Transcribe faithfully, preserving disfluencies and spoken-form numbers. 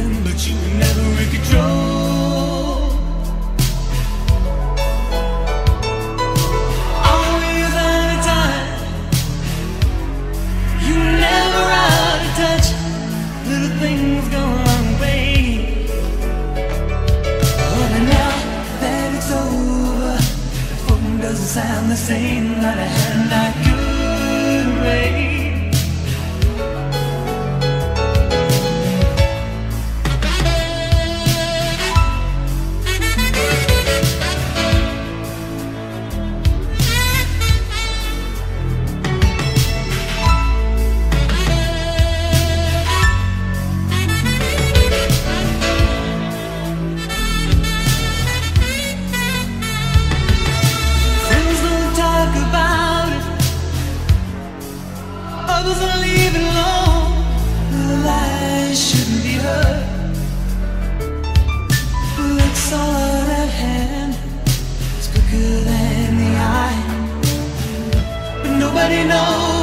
moving, but you were never in control. Always out of time, you never out of touch. Little things go a long way. But now that it's over, the phone doesn't sound the same. Not a hand I could raise. Others are leaving alone. The lies shouldn't be heard. Looks all at hand, it's quicker than the eye. But nobody knows